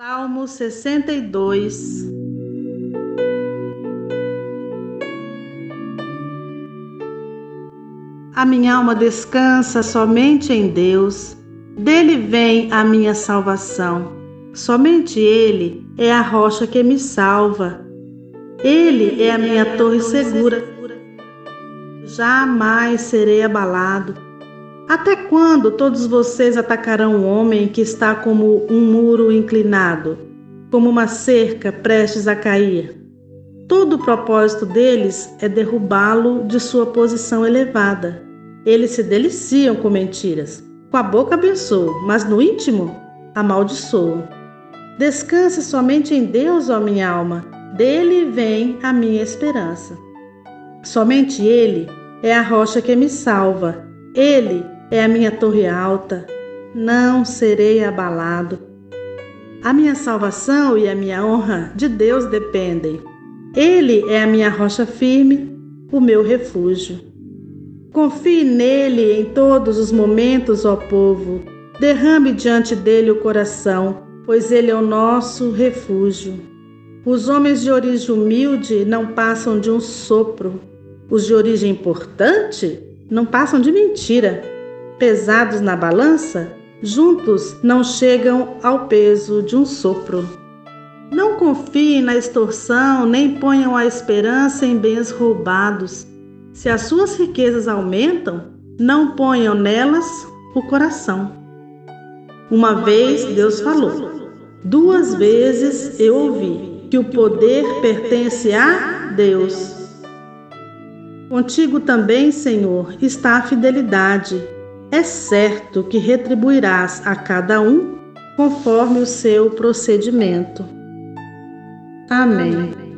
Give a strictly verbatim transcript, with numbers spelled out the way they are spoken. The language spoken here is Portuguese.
Salmo sessenta e dois. A minha alma descansa somente em Deus, dele vem a minha salvação. Somente Ele é a rocha que me salva. Ele é a minha torre segura. Jamais serei abalado. Até quando todos vocês atacarão o homem que está como um muro inclinado, como uma cerca prestes a cair? Todo o propósito deles é derrubá-lo de sua posição elevada. Eles se deliciam com mentiras. Com a boca abençoam, mas no íntimo amaldiçoam. Descanse somente em Deus, ó minha alma. Dele vem a minha esperança. Somente Ele é a rocha que me salva. Ele é a minha torre alta. Não serei abalado. A minha salvação e a minha honra de Deus dependem. Ele é a minha rocha firme, o meu refúgio. Confie nele em todos os momentos, ó povo. Derrame diante dele o coração, pois ele é o nosso refúgio. Os homens de origem humilde não passam de um sopro. Os de origem importante não passam de mentira. Pesados na balança, juntos não chegam ao peso de um sopro. Não confiem na extorsão, nem ponham a esperança em bens roubados. Se as suas riquezas aumentam, não ponham nelas o coração. Uma vez Deus falou, duas vezes eu ouvi que o poder pertence a Deus. Contigo também, Senhor, está a fidelidade. É certo que retribuirás a cada um conforme o seu procedimento. Amém.